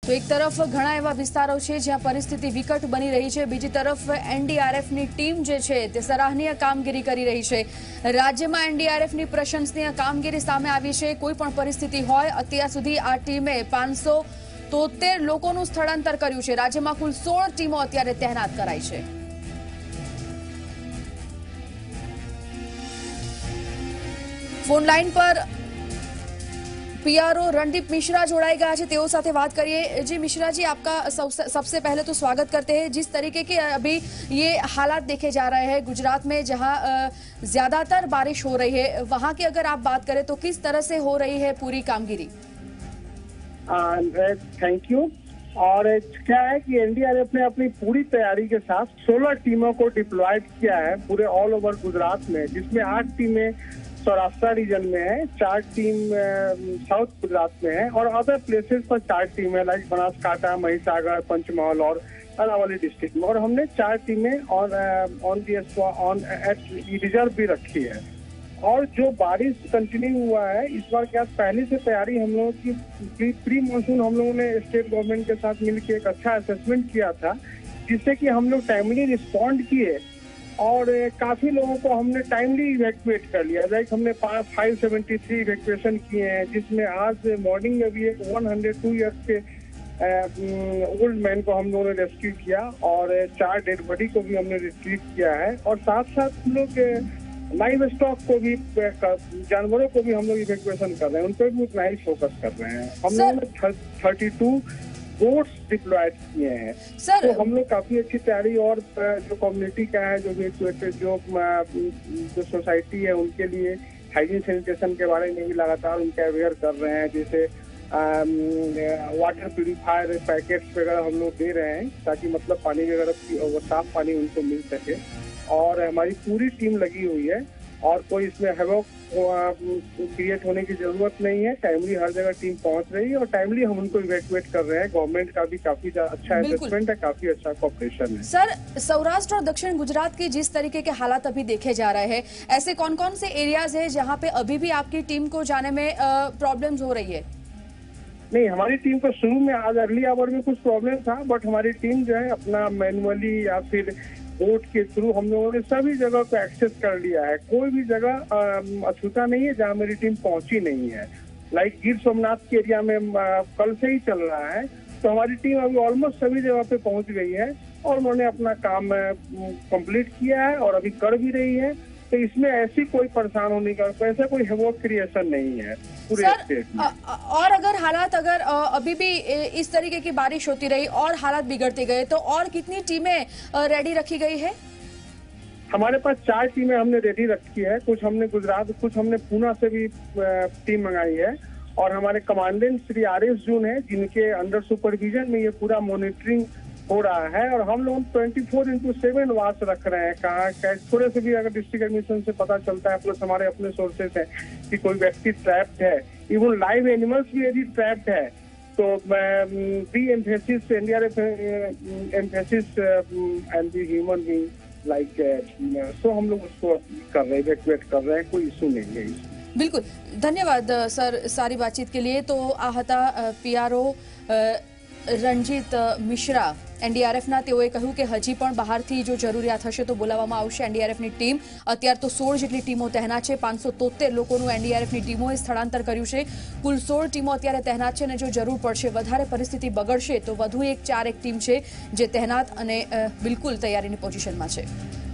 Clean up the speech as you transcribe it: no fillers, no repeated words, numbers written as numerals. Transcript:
तो एक तरफ घણા એવા વિસ્તારો છે જ્યાં પરિસ્થિતિ વિકટ બની રહી છે, બીજી તરફ એનડીઆરએફની ટીમ જે છે તે સરાહનીય કામગીરી કરી રહી છે। રાજ્યમાં એનડીઆરએફની પ્રશંસનીય કામગીરી સામે આવી છે। કોઈ પણ પરિસ્થિતિ હોય, અત્યાર સુધી આ ટીમે 573 લોકોનું સ્થળાંતર કર્યું છે। રાજ્યમાં કુલ 16 ટીમો અત્યારે તૈનાત કરાઈ છે। फोन लाइन पर पीआरओ रणदीप मिश्रा जोड़ाई गया है, तेओ साथे बात करिए। जी मिश्रा जी, आपका सबसे पहले तो स्वागत करते हैं। जिस तरीके के अभी ये हालात देखे जा रहे हैं गुजरात में, जहां ज्यादातर बारिश हो रही है, वहां की अगर आप बात करें तो किस तरह से हो रही है पूरी कामगिरी? Thank you. और क्या है कि एनडीआरएफ ने अपनी पूरी तैयारी के साथ 16 टीमों को डिप्लॉयड किया है पूरे ऑल ओवर गुजरात में, जिसमें 8 टीमें सौराष्ट्र रीजन में है, 4 टीम साउथ गुजरात में है और अदर प्लेसेस पर 4 टीम है, लाइक बनासकांठा, महिसागर, पंचमहल और अरावली डिस्ट्रिक्ट में। और हमने 4 टीमें ऑन रिजर्व भी रखी है। और जो बारिश कंटिन्यू हुआ है इस बार, क्या पहले से तैयारी हम लोगों की प्री मानसून हम लोगों ने स्टेट गवर्नमेंट के साथ मिलकर एक अच्छा असेसमेंट किया था, जिससे कि हम लोग टाइमली रिस्पॉन्ड किए और काफी लोगों को हमने टाइमली इवैक्यूएट कर लिया। लाइक हमने 573 इवैक्यूएशन किए हैं, जिसमें आज मॉर्निंग में भी एक 102 ईयर्स के ओल्ड मैन को हम लोगों ने रेस्क्यू किया और 4 डेड बॉडी को भी हमने रिट्रीव किया है। और साथ साथ हम लोग लाइव स्टॉक को भी, जानवरों को भी हम लोग इवैक्यूएशन कर रहे हैं, उन पर भी उतना ही फोकस कर रहे हैं। हम लोगों ने 32 बोट्स डिप्लॉयड किए हैं। तो हम लोग काफी अच्छी तैयारी, और जो कम्युनिटी का है, जो सोसाइटी है, उनके लिए हाइजीन सैनिटेशन के बारे में भी लगातार उनका अवेयर कर रहे हैं। जैसे वाटर प्यूरिफायर पैकेट्स वगैरह हम लोग दे रहे हैं, ताकि मतलब पानी वगैरह वो साफ पानी उनको मिल सके। और हमारी पूरी टीम लगी हुई है और कोई इसमें हैवॉक क्रिएट होने की जरूरत नहीं है। टाइमली हर जगह टीम पहुंच रही है और टाइमली हम उनको इवैक्यूएट कर रहे हैं। गवर्नमेंट का भी काफी अच्छा असेसमेंट है, काफी अच्छा कोऑपरेशन है। सर, सौराष्ट्र और दक्षिण गुजरात के जिस तरीके के हालात अभी देखे जा रहे हैं, ऐसे कौन कौन से एरियाज है जहाँ पे अभी भी आपकी टीम को जाने में प्रॉब्लम्स हो रही है? नहीं, हमारी टीम को शुरू में आज अर्ली आवर में कुछ प्रॉब्लम था, बट हमारी टीम जो है अपना मैनुअली या फिर बोट के थ्रू हम लोगों ने सभी जगह को एक्सेस कर लिया है। कोई भी जगह अछूता नहीं है जहां मेरी टीम पहुंची नहीं है। लाइक गिर सोमनाथ के एरिया में कल से ही चल रहा है, तो हमारी टीम अभी ऑलमोस्ट सभी जगह पे पहुंच गई है और उन्होंने अपना काम कंप्लीट किया है और अभी कर भी रही है। तो इसमें ऐसी कोई परेशान होने का, ऐसा कोई हैवॉक क्रिएशन नहीं है पूरे स्टेट में। और अगर हालात अभी भी इस तरीके की बारिश होती रही और हालात बिगड़ते गए, तो और कितनी टीमें रेडी रखी गई है? हमारे पास 4 टीमें हमने रेडी रखी है। कुछ हमने गुजरात, कुछ हमने पूना से भी टीम मंगाई है। और हमारे कमांडेंट श्री RS जून है, जिनके अंडर सुपरविजन में ये पूरा मॉनिटरिंग हो रहा है। और हम लोग 24/7 वाच रख रहे हैं। कहाँ थोड़े से भी अगर डिस्ट्रिक्ट एडमिनिस्ट्रेशन से पता चलता है, प्लस हमारे अपने सोर्सेस हैं कि कोई व्यक्ति ट्रैप्ड है, इवन लाइव एनिमल्स भी यदि ट्रैप्ड है, तो be emphasis NDRF emphasis and the human being like, so हम लोग उसको कर रहे हैं, इवैक्यूएट कर रहे हैं। कोई इशू नहीं है। बिल्कुल, धन्यवाद सर सारी बातचीत के लिए। तो आ हता पीआरओ रणजीत मिश्रा एनडीआरएफना। तेओए કહ્યું કે હજી પણ બહારથી જો જરૂરિયાત હશે તો બોલાવવામાં આવશે એનડીઆરએફની ટીમ। અત્યારે તો 16 જેટલી ટીમો તહેનાત છે। 573 લોકોનું એનડીઆરએફની ટીમોએ સ્થળાંતર કર્યું છે। કુલ 16 ટીમો અત્યારે તહેનાત છે અને જો જરૂર પડશે, વધારે પરિસ્થિતિ બગડશે, તો વધુ 4 ટીમ છે જે તહેનાત અને બિલકુલ તૈયારીની પોઝિશનમાં છે।